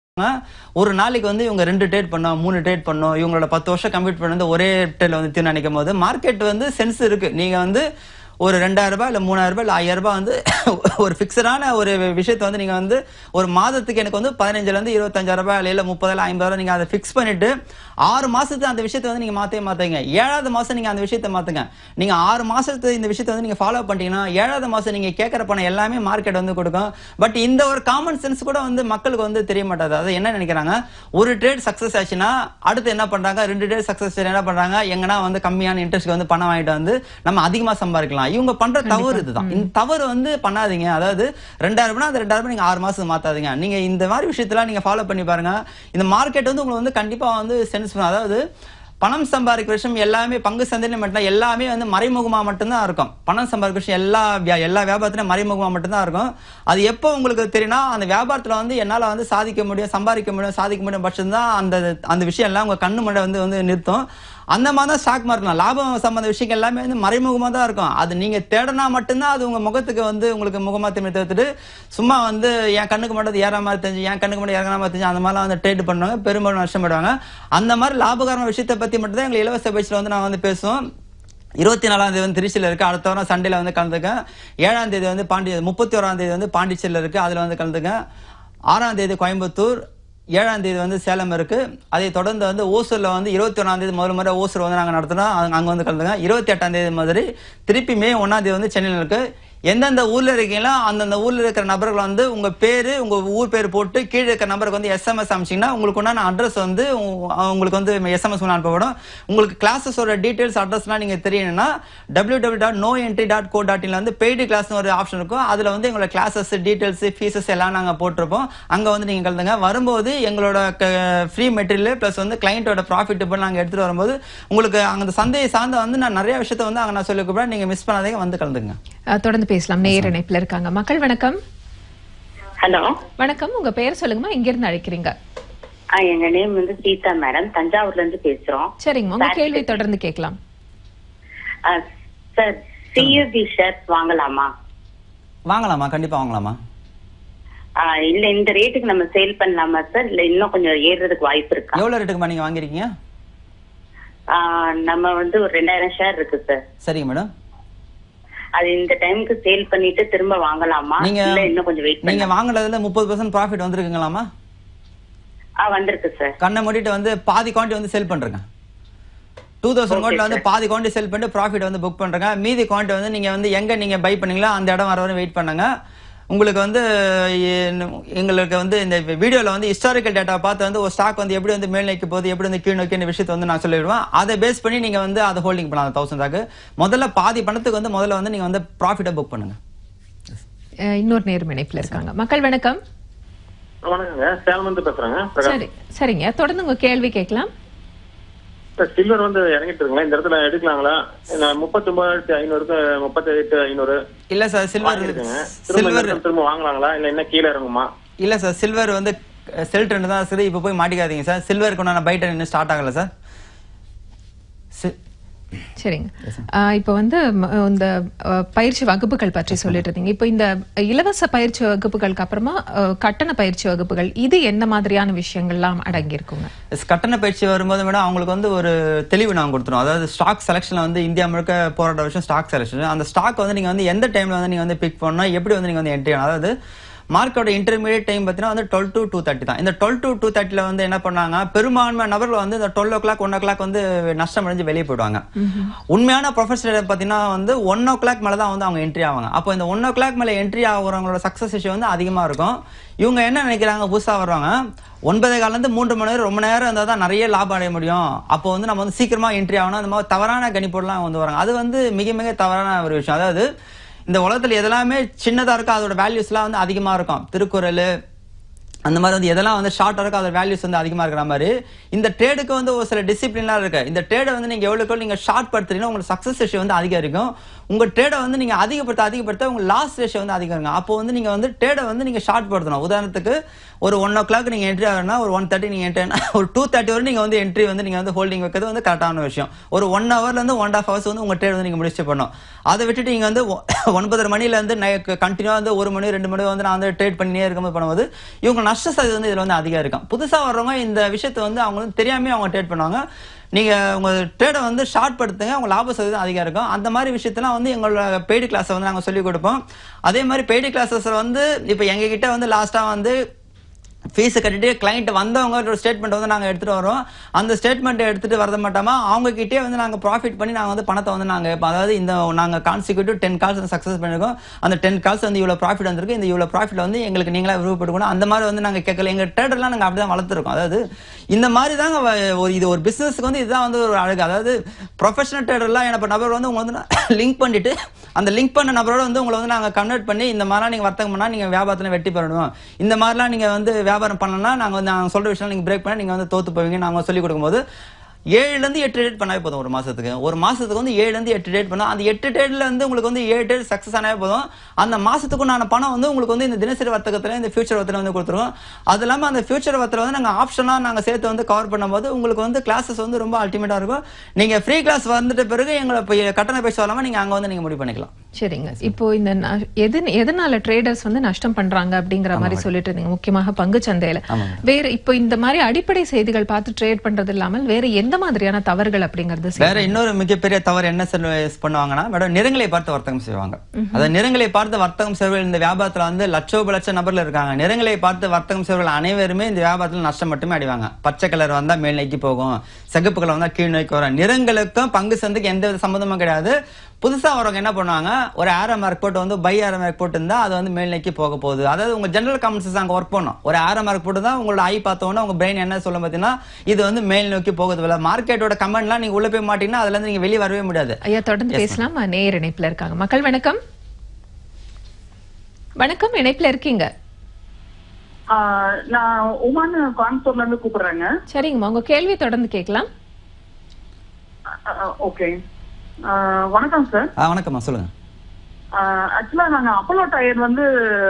ஒரு நாளைக்கு வந்து இவங்க 2 ட்ரேட் பண்ணோம், 3 ட்ரேட் பண்ணோம், இவங்களோட 10 வருஷம் கம்ப்ளீட் பண்ணி ஒரே ட்ரேட்ல வந்து நினைக்கும் போது மார்க்கெட் வந்து சென்ஸ் இருக்கு. நீங்க வந்து ஒரு 2000 ரூபாய் இல்ல 3000 ரூபாய் இல்ல 5000 ரூபாய் வந்து ஒரு பிக்ஸடான ஒரு விஷயத்தை வந்து நீங்க வந்து ஒரு மாதத்துக்கு எனக்கு வந்து 15ல இருந்து 25000 ரூபாய் இல்ல 30,000 50,000 நீங்க அதை பிக்ஸ் பண்ணிட்டு 6 மாசத்துக்கு அந்த விஷயத்தை வந்து நீங்க மாத்தீங்க. 7வது மாசம் நீங்க அந்த விஷயத்தை மாத்துங்க. நீங்க 6 மாசத்துக்கு இந்த விஷயத்தை வந்து நீங்க ஃபாலோ பண்ணிட்டீங்கன்னா 7வது மாசம் நீங்க கேட்கற பணம் எல்லாமே மார்க்கெட் வந்து கொடுக்கும். பட் இந்த ஒரு காமன் சென்ஸ் கூட வந்து மக்களுக்கு வந்து தெரிய மாட்டாது. அது என்ன நினைக்கிறாங்க, ஒரு ட்ரேட் சக்சஸ் ஆச்சுன்னா அடுத்து என்ன பண்றாங்க, 2 ட்ரேட் சக்சஸ் என்ன பண்றாங்க, எங்கன்னா வந்து கம்மியான இன்ட்ரெஸ்ட் வந்து பணம் வாங்கிட்டு வந்து நம்ம அதிகமா சம்பாதிக்கலாம். இவங்க பண்ற தவறு இதுதான். இந்த தவறு வந்து பண்ணாதீங்க. அதாவது 2000 ரூபாய் அந்த 2000 ரூபாய் நீங்க 6 மாசத்துக்கு மாத்தாதீங்க. நீங்க இந்த மாதிரி விஷயத்தெல்லாம் நீங்க ஃபாலோ பண்ணி பாருங்க. இந்த மார்க்கெட் வந்து உங்களுக்கு வந்து கண்டிப்பா வந்து சென்ஸ், அதாவது பணம் சம்பாதிக்கிற விஷயம் எல்லாமே பங்கு சந்தையில மட்டும் எல்லாமே வந்து மறைமுகமா மட்டும்தான் இருக்கும். பணம் சம்பாதிக்கிற விஷயம் எல்லா வியாபாரத்திலும் மறைமுகமா மட்டும்தான் இருக்கும். அது எப்போ உங்களுக்கு தெரியும்னா, அந்த வியாபாரத்துல வந்து என்னால வந்து சாதிக்க முடியும், சம்பாதிக்க முடியும், சாதிக்க முடியும் பட்சம் தான் அந்த விஷயம் எல்லாம் உங்க கண்ணு முன்னாடி வந்து நிறுத்தும். அந்த மாதிரி தான் ஸ்டாக் மார்க்கெட் லாபம் சம்பந்த விஷயங்கள் எல்லாமே வந்து மறைமுகமா தான் இருக்கும். அது நீங்க தேடனா மட்டும்தான் அது உங்க முகத்துக்கு வந்து உங்களுக்கு முகமா தவிர்த்துட்டு சும்மா வந்து என் கண்ணுக்கு மட்டும் ஏற மாதிரி தெரிஞ்சு, என் கண்ணுக்கு மட்டும் இறங்கின மாதிரி தெரிஞ்சு அந்த மாதிரிலாம் வந்து ட்ரேட் பண்ணுவாங்க, பெரும்பாலும் நஷ்டப்படுவாங்க. அந்த மாதிரி லாபகரமான விஷயத்தை பத்தி மட்டும் தான் எங்க இலவச பயிற்சியில வந்து நான் வந்து பேசுவோம். 24ஆம் தேதி வந்து திருச்சியில இருக்கு, அடுத்த வாரம் சண்டேல வந்து கலந்துக்கேன். 7ஆம் தேதி வந்து 31ஆம் தேதி வந்து பாண்டிச்சேரியில இருக்கு, அதுல வந்து கலந்துக்கேன். 6ஆம் தேதி கோயம்புத்தூர், 7ஆம் தேதி வந்து சேலம் இருக்கு. அதை தொடர்ந்து வந்து ஓசூர்ல வந்து 21ஆம் தேதி முதல் முறை ஓசூர் வந்து நாங்க நடத்துறோம், அங்க வந்து கலந்துங்க. 28ஆம் தேதி மதுரை, திருப்பி மே 1ஆம் தேதி வந்து சென்னையில இருக்கு. எந்தெந்த ஊர்ல இருக்கீங்களோ அந்தந்த ஊர்ல இருக்கிற நபர்கள் வந்து உங்க பேரு உங்க ஊர் பேர் போட்டு கீழே இருக்கிற நம்பருக்கு வந்து SMS அனுப்பிச்சீங்கன்னா உங்களுக்கு உண்டான அட்ரஸ் வந்து உங்களுக்கு வந்து SMS அனுப்பப்படும். உங்களுக்கு கிளாஸஸோட டீடைல்ஸ் அட்ரஸ்லாம் நீங்க தெரியணும்னா www.noentry.co.in வந்து பெய்டு கிளாஸ்னு ஒரு ஆப்ஷன் இருக்கும். அதுல வந்து எங்களோட கிளாஸஸ் டீடைல்ஸ் ஃபீஸஸ் எல்லாம் நாங்க போட்டிருப்போம். அங்க வந்து நீங்க கலந்துங்க. வரும்போது எங்களோட ஃப்ரீ மெட்டீரியல் பிளஸ் வந்து கிளைண்டோட ப்ராஃபிட் இப்போ நாங்க எடுத்துட்டு வரும்போது உங்களுக்கு அந்த சந்தையை சார்ந்த வந்து நான் நிறைய விஷயத்த வந்து அங்க நான் சொல்லி கூப்பிடுறேன். நீங்க மிஸ் பண்ணாதீங்க, வந்து கலந்துங்க. தொடர்ந்து பேசலாம். நேயர் இணைப்புல இருக்காங்க. மக்கள் வணக்கம். ஹலோ வணக்கம், உங்க பெயர் சொல்லுங்கம்மா, எங்க இருந்து அழைக்கிறீங்க? எங்க நேம் வந்து சீதா மேடம், தஞ்சாவூர்ல இருந்து பேசுறோம். சரிங்க, உங்க கேள்வி தொடர்ந்து கேட்கலாம். சார், சிஎஸ்டி ஷேர்ஸ் வாங்கலாமா? வாங்கலாமா, கண்டிப்பா வாங்கலாமா. இல்ல இந்த ரேட்டுக்கு நம்ம சேல் பண்ணலாமா சார், இல்ல இன்னும் கொஞ்சம் ஏறுறதுக்கு வாய்ப்பு இருக்கா? எவ்வளவு ரேட்டுக்குமா நீங்க வாங்கிருக்கீங்க? நம்ம வந்து ஒரு 2000 ஷேர் இருக்கு சார். சரிங்க மேடம். அது இந்த டைமுக்கு சேல் பண்ணிட்டு திரும்ப வாங்கலாமா, இல்ல இன்னும் கொஞ்சம் வெயிட் பண்ணி? நீங்க வாங்குனதுல 30% ப்ராஃபிட் வந்திருக்குங்களாமா? வந்திருக்கு சார். கண்ணை மூடிட்டு வந்து பாதி குவான்டிட்டி வந்து செல் பண்றேங்க. 2000 கோட்ல வந்து பாதி குவான்டிட்டி செல் பண்ணிட்டு ப்ராஃபிட் வந்து புக் பண்றேங்க. மீதி குவான்டிட்டி வந்து நீங்க வந்து எங்க நீங்க பை பண்ணீங்களோ அந்த இடம் வர வரை வெயிட் பண்ணுங்க. உங்களுக்கு வந்து எங்களுக்கு வந்து இந்த வீடியோல வந்து ஹிஸ்டாரிக்கல் டேட்டா பார்த்து வந்து ஒரு ஸ்டாக் வந்து எப்படி வந்து மேல் நோக்கி போகுது எப்படி வந்து கீழ் நோக்கி இந்த விஷயத்தை வந்து நான் சொல்லிடுவேன். அதை பேஸ் பண்ணி நீங்க வந்து அதை ஹோல்டிங் பண்ணலாம் 1000 ஸ்டாக். முதல்ல பாதி பணத்துக்கு வந்து முதல்ல வந்து நீங்க வந்து ப்ராஃபிட்டை புக் பண்ணுங்க. இன்னொரு நேர் இணைப்புல இருக்காங்க. மக்கள் வணக்கம். வணக்கங்க, சேலம் வந்து பேசுறேங்க. சரி சரிங்க, தொடர்ந்து உங்க கேள்வி கேட்கலாம். சில்வர் வந்து இறங்கிட்டு இருக்குங்களா, இந்த இடத்துல எடுக்கலாங்களா? 39,500 38,500 இல்ல சார், சில்வர் திரும்ப வாங்கலாங்களா இல்ல என்ன கீழே இறங்குமா? இல்ல சார், சில்வர் வந்து செல் ட்ரெண்ட் தான் சரி, இப்ப போய் மாட்டிக்காதீங்க சார். சில்வருக்கு உண்டான பை ட்ரெண்ட் இன்னும் ஸ்டார்ட் ஆகல சார். சரிங்க, இப்போ வந்து இந்த பயிற்சி வகுப்புகள் பற்றி சொல்லிட்டு இருந்தீங்க. இப்போ இந்த இலவச பயிற்சி வகுப்புகளுக்கு அப்புறமா கட்டண பயிற்சி வகுப்புகள், இது என்ன மாதிரியான விஷயங்கள்லாம் அடங்கி இருக்குங்க? கட்டண பயிற்சி வரும்போது மேடம் அவங்களுக்கு வந்து ஒரு தெளிவு நாங்கள் கொடுத்துருவோம். அதாவது ஸ்டாக் செலக்ஷன்ல வந்து இந்தியா முழுக்க போராட்ட விஷயம் ஸ்டாக் செலக்ஷன். அந்த ஸ்டாக் வந்து நீங்க வந்து எந்த டைம்ல வந்து நீங்க வந்து பிக் பண்ணணும், எப்படி வந்து நீங்க வந்து என்ட்ரி ஆகணும். அதாவது மார்க்கெட்டோட இன்டர்மீடியட் டைம் பார்த்தீங்கன்னா வந்து 12 to 2:30 தான். இந்த 12 to 2:30 வந்து என்ன பண்ணாங்க, பெரும்பான்மை நபர்கள் வந்து இந்த 12 o'clock 1 o'clock வந்து நஷ்டம் அடைஞ்சு வெளியே போயிடுவாங்க. உண்மையான ப்ரொஃபஷனல் பார்த்தீங்கன்னா வந்து 1 o'clock மேல தான் வந்து அவங்க என்ட்ரி ஆவாங்க. அப்போ இந்த 1 o'clock மேல என்ட்ரி ஆகுறவங்களோட சக்சஸ் ரேஷியோ வந்து அதிகமா இருக்கும். இவங்க என்ன நினைக்கிறாங்க, புதுசா வர்றவங்க 9:15 3 மணி நேரம் ரொம்ப நேரம் இருந்தால் தான் நிறைய லாபம் அடைய முடியும், அப்போ வந்து நம்ம வந்து சீக்கிரமா என்ட்ரி ஆகணும், அந்த மாதிரி தவறான கணிப்போடலாம் வந்து வராங்க. அது வந்து மிக மிக தவறான ஒரு விஷயம். அதாவது இந்த உலகத்துல எதெல்லாமே சின்னதா இருக்கோ அதோட வேல்யூஸ் எல்லாம் வந்து அதிகமா இருக்கும். திருக்குறள் அந்த மாதிரி வந்து எதெல்லாம் வந்து ஷார்ட்டா இருக்கோ அதோட வேல்யூஸ் வந்து அதிகமா இருக்கிற மாதிரி இந்த ட்ரேடுக்கு வந்து ஒரு சில டிசிப்ளின்லாம் இருக்கு. இந்த ட்ரேடை வந்து நீங்க எவ்வளவுக்கு நீங்க ஷார்ட் படுத்துறீங்கன்னா உங்களுக்கு சக்சஸ் ரேஷியோ வந்து அதிகரிக்கும். உங்க ட்ரேடை வந்து நீங்க அதிகப்படுத்த உங்க லாஸ் ரேஷியோ வந்து அதிகம் இருக்கும். அப்போ வந்து நீங்க வந்து ட்ரேடை வந்து நீங்க ஷார்ட் படுத்தணும். உதாரணத்துக்கு ஒரு 1 o'clock நீங்க என்ட்ரி ஆகணும்னா ஒரு 1:30 நீங்க என்ட்ரி ஆனா ஒரு 2:30 வரை நீங்க வந்து என்ட்ரி வந்து நீங்க வந்து ஹோல்டிங் வைக்கிறது வந்து கரெக்டான விஷயம். ஒரு 1 hourல இருந்து 1.5 hours வந்து உங்க ட்ரேட் வந்து நீங்க முடிச்சு பண்ணணும். அதை விட்டுட்டு நீங்க வந்து 9:30 மணில இருந்து கண்டினியூவா வந்து 1 மணி 2 மணி வந்து நான் வந்து ட்ரேட் பண்ணியே இருக்கும்போது பண்ணும்போது இவங்க நஷ்ட சதவீதம் வந்து இதுல வந்து அதிகம் இருக்கும். புதுசா வர்றவங்க இந்த விஷயத்தை வந்து அவங்க வந்து தெரியாம அவங்க ட்ரேட் பண்ணுவாங்க. நீங்க உங்க ட்ரேடை வந்து ஷார்ட் படுத்துங்க, உங்க லாப சதவீதம் அதிகம் இருக்கும். அந்த மாதிரி விஷயத்தெல்லாம் வந்து எங்களோட பெய்டு கிளாஸ் வந்து நாங்க சொல்லிக் கொடுப்போம். அதே மாதிரி பெய்டு கிளாஸஸ் வந்து இப்ப எங்க கிட்ட வந்து லாஸ்டா வந்து ஃபீஸ் கட்டிட்டு கிளைண்ட் வந்தவங்க ஒரு ஸ்டேட்மெண்ட் வந்து நாங்க எடுத்துட்டு வரோம். அந்த ஸ்டேட்மெண்ட் எடுத்துட்டு வரத மாட்டோமா அவங்க கிட்டே வந்து நாங்க ப்ராஃபிட் பண்ணி நாங்க வந்து பணத்தை வந்து நாங்க அதாவது இந்த நாங்க கான்சிக்யூட்டிவ் 10 கால்ஸ் வந்து சக்சஸ் பண்ணிருக்கோம். அந்த 10 கால்ஸ் வந்து இவ்வளவு ப்ராஃபிட் வந்திருக்கு, இந்த இவ்வளவு ப்ராஃபிட் வந்து எங்களுக்கு நீங்களா விருப்பப்பட்டுக்கணும், அந்த மாதிரி வந்து நாங்க கேட்கல. எங்க ட்ரேடர்லாம் நாங்க அப்படிதான் வளர்த்துருக்கோம். அதாவது இந்த மாதிரி தாங்க இது ஒரு பிசினஸ்க்கு வந்து இதுதான் வந்து ஒரு அழகு. அதாவது ப்ரொஃபஷனல் ட்ரேடர்லாம் என்ன நபர் வந்து உங்க வந்து லிங்க் பண்ணிட்டு அந்த லிங்க் பண்ண நபரோட வந்து உங்களை வந்து நாங்க கன்வெர்ட் பண்ணி இந்த மாதிரிலாம் நீங்க வர்த்தகம் பண்ணா நீங்க வியாபாரத்துல வெற்றி பெறணும், இந்த மாதிரிலாம் நீங்க வந்து வியாபாரம் பண்ணலாம், நாங்க சொல்ற விஷயம் நீங்க பிரேக் பண்ணா நீங்க வந்து தோத்து போவீங்க நாங்க சொல்லி கொடுக்கும்போது 7ல இருந்து 8 ட்ரேட் பண்ணாவே போதும். ஒரு மாசத்துக்கு வந்து 7ல இருந்து 8 ட்ரேட் பண்ணா அந்த 8 ட்ரேட்ல இருந்து உங்களுக்கு வந்து 7 ட்ரேட் சக்சஸ் ஆனாவே போதும். அந்த மாசத்துக்குண்டான பணம் வந்து உங்களுக்கு வந்து இந்த தினசரி வர்த்தகத்துல இந்த ஃபியூச்சர் வர்த்தகம் வந்து கொடுத்துருவோம். அது இல்லாம அந்த ஃபியூச்சர் வர்த்தகம் வந்து நாங்க ஆப்ஷனா நாங்க சேர்த்து வந்து கவர் பண்ணும்போது உங்களுக்கு வந்து கிளாஸஸ் வந்து ரொம்ப அல்டிமேட்டா இருக்கும். நீங்க ஃப்ரீ கிளாஸ் வந்துட்ட பிறகு எங்களை கட்டண பைசா இல்லாம நீங்க அங்க வந்து நீங்க முடிவு பண்ணிக்கலாம். சரிங்க, இப்போ இந்த எதனால ட்ரேடர்ஸ் வந்து நஷ்டம் பண்றாங்க அப்படிங்கிற மாதிரி சொல்லிட்டு இருந்தீங்க, முக்கியமாக பங்கு சந்தையில. வேற இப்போ இந்த மாதிரி அடிப்படை செய்திகள் பார்த்து ட்ரேட் பண்றது இல்லாமல் வேற எந்த மாதிரியான தவறுகள் அப்படிங்கிறது? வேற இன்னொரு மிகப்பெரிய தவறு என்ன பண்ணுவாங்கன்னா மேடம், நிறங்களை பார்த்து வர்த்தகம் செய்வாங்க. அதாவது நிறங்களை பார்த்து வர்த்தகம் செய்வர்கள் இந்த வியாபாரத்துல வந்து லட்ச நபர்கள் இருக்காங்க. நிறங்களை பார்த்து வர்த்தகம் செய்வர்கள் அனைவருமே இந்த வியாபாரத்துல நஷ்டம் மட்டுமே அடைவாங்க. பச்சை கலர் வந்தா மேல் நோக்கி போகும், சிகப்பு கலர் வந்தா கீழ் நோக்கி வரும். நிறங்களுக்கும் பங்கு சந்தைக்கு எந்த வித சம்பந்தமும் கிடையாது. புதுசா வரவங்க என்ன பண்ணுவாங்க, ஒரு ஏரோ மார்க் போட்டு வந்து பை ஏரோ மார்க் போட்டு இருந்தா அது வந்து மேல் நோக்கி போக போகுது. அதாவது உங்க ஜெனரல் காமன் சென்ஸ் அங்க ஒர்க் பண்ணும். ஒரு ஏரோ மார்க் போட்டு தான் உங்களோட ஐ பார்த்தோன்னா உங்க பிரெயின் என்ன சொல்லும் பார்த்தீங்கன்னா இது வந்து மேல் நோக்கி போகுது. இல்லை மார்க்கெட்டோட கமெண்ட்லாம் நீங்க உள்ள போய் மாட்டீங்கன்னா அதுல இருந்து நீங்க வெளியே வரவே முடியாது. ஐயா தொடர்ந்து பேசலாம். நேயர் இணைப்புல இருக்காங்க. மக்கள் வணக்கம். வணக்கம், இணைப்புல இருக்கீங்க. நான் உமான் கோயம்புத்தூர்ல இருந்து கூப்பிடுறேங்க. சரிங்கம்மா, உங்க கேள்வி தொடர்ந்து கேட்கலாம். ஓகே, வணக்கம் சார். வணக்கம்மா, சொல்லுங்க. ஆக்சுவலா நாங்க அப்போலோ டயர் வந்து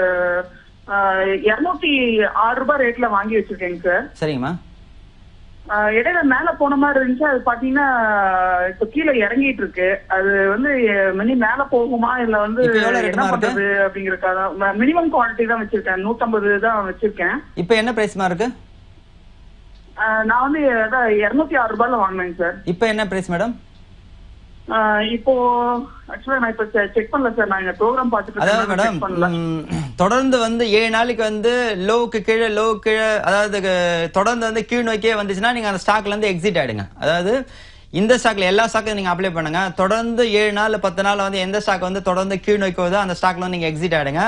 206 ரூபாய் ரேட்ல வாங்கி வச்சிருக்கேங்க சார். சரிங்கம்மா. இடையில மேல போன மாதிரி இருந்துச்சு, அது பாத்தீங்கன்னா இப்ப கீழே இறங்கிட்டு இருக்கு. அது வந்து மேல போகுமா இல்ல வந்து என்ன பண்றது அப்படிங்கறதுக்காக மினிமம் குவாலிட்டி தான் வச்சிருக்கேன். 150 தான் வச்சிருக்கேன். இப்ப என்ன பிரைஸ்மா இருக்கு? நான் வந்து 206 ரூபாய்ல வாங்கினேங்க சார். இப்ப என்ன பிரைஸ் மேடம்? இப்போ ஆக்சுவலா நான் இப்ப செக் பண்ணல சார், நான் ப்ரோக்ராம் பார்த்துட்டு. அதாவது மேடம் தொடர்ந்து வந்து 7 நாளைக்கு வந்து லோவுக்கு கீழே அதாவது தொடர்ந்து வந்து கீழ் நோக்கியே வந்துச்சுன்னா நீங்க அந்த ஸ்டாக்ல இருந்து எக்ஸிட் ஆயிடுங்க. அதாவது இந்த ஸ்டாக்ல எல்லா ஸ்டாக்கும் நீங்க அப்ளை பண்ணுங்க. தொடர்ந்து 7 நாள் 10 நாள் வந்து எந்த ஸ்டாக் வந்து தொடர்ந்து கீழ் நோக்கி வருதோ அந்த ஸ்டாக்ல வந்து நீங்க எக்ஸிட் ஆயிடுங்க.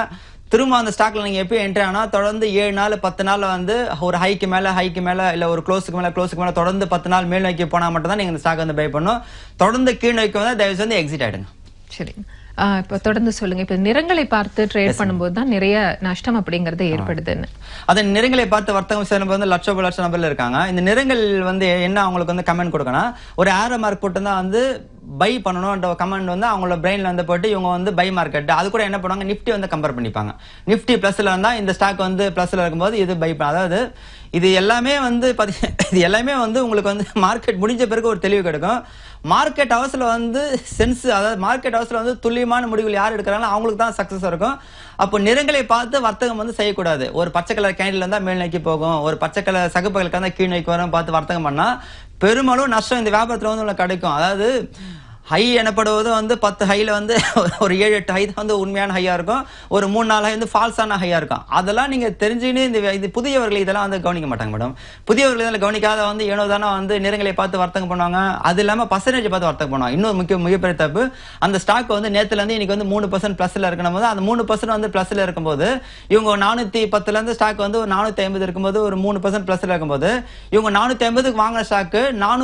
திரும்ப அந்த ஸ்டாக்ல நீங்க எப்பயும் என்ட்ரி ஆனா தொடர்ந்து 7 நாள் 10 நாள் வந்து ஒரு ஹைக்கு மேல இல்ல ஒரு க்ளோஸுக்கு மேல தொடர்ந்து 10 நாள் மேல் நோக்கி போனா மட்டும் தான் நீங்க இந்த ஸ்டாக் வந்து பை பண்ணணும். தொடர்ந்து கீழ் நோக்கி வந்தா தயவு செஞ்சு எக்ஸிட் ஆயிடுங்க. சரி, இப்ப தொடர்ந்து சொல்லுங்க. இப்ப நிறங்களை பார்த்து ட்ரேட் பண்ணும்போது தான் நிறைய நஷ்டம் அப்படிங்கறது ஏற்படுதுன்னு. அந்த நிறங்களை பார்த்து வர்த்தகம் செய்யணும் வந்து லட்சம் நபர்ல இருக்காங்க. இந்த நிறங்கள் வந்து என்ன அவங்களுக்கு வந்து கமெண்ட் கொடுக்கணும், ஒரு ஏரோ மார்க் போட்டு தான் வந்து பை பண்ணணும்ன்ற கமெண்ட் வந்து அவங்களோட பிரெயின்ல வந்து போட்டு இவங்க வந்து பை மார்க்கெட் அது கூட என்ன பண்ணுவாங்க, நிஃப்டி வந்து கம்பேர் பண்ணிப்பாங்க. நிஃப்டி பிளஸ்ல இருந்தா இந்த ஸ்டாக் வந்து பிளஸ்ல இருக்கும்போது இது பை, அதாவது இது எல்லாமே வந்து இது எல்லாமே வந்து உங்களுக்கு வந்து மார்க்கெட் முடிஞ்ச பிறகு ஒரு தெளிவு கிடைக்கும். மார்க்கெட் ஹவுஸ்ல வந்து சென்ஸ், அதாவது மார்க்கெட் ஹவுஸ்ல வந்து துல்லியமான முடிவுகள் யார் எடுக்கிறாங்களோ அவங்களுக்கு தான் சக்சஸ் இருக்கும். அப்போ நிறங்களை பார்த்து வர்த்தகம் வந்து செய்யக்கூடாது. ஒரு பச்சை கலர் கேண்டில் இருந்தா மேல் நோக்கி போகும், ஒரு பச்சை கலர் சகப்பு கலர் இருந்தா கீழ் நோக்கி வரும் பார்த்து வர்த்தகம் பண்ணா பெரும்பாலும் நஷ்டம் இந்த வியாபாரத்துல வந்து உங்களுக்கு கிடைக்கும். அதாவது ஹை எனப்படுவது வந்து 10 ஹைல வந்து ஒரு 7-8 ஹை வந்து உண்மையான ஹையா இருக்கும், ஒரு 3-4 ஹை வந்து ஃபால்ஸான ஹையா இருக்கும். அதெல்லாம் நீங்க தெரிஞ்சுன்னு இது புதியவர்கள் இதெல்லாம் வந்து கவனிக்க மாட்டாங்க மேடம். புதியவர்கள் இதெல்லாம் கவனிக்காத வந்து ஏனோ தானே வந்து நிறங்களை பார்த்து வர்த்தகம் பண்ணுவாங்க. அது இல்லாம பர்சன்டேஜ் பார்த்து வர்த்தகம் பண்ணுவாங்க. இன்னும் மிகப்பெரிய தப்பு, அந்த ஸ்டாக் வந்து நேத்துல இருந்து இன்னைக்கு வந்து 3% பிளஸ்ல இருக்கணும் போது அந்த 3% வந்து பிளஸ்ல இருக்கும்போது இவங்க 410ல இருந்து ஸ்டாக் வந்து ஒரு 450 இருக்கும்போது ஒரு 3% பிளஸ்ல இருக்கும்போது இவங்க 450க்கு வாங்கின ஸ்டாக்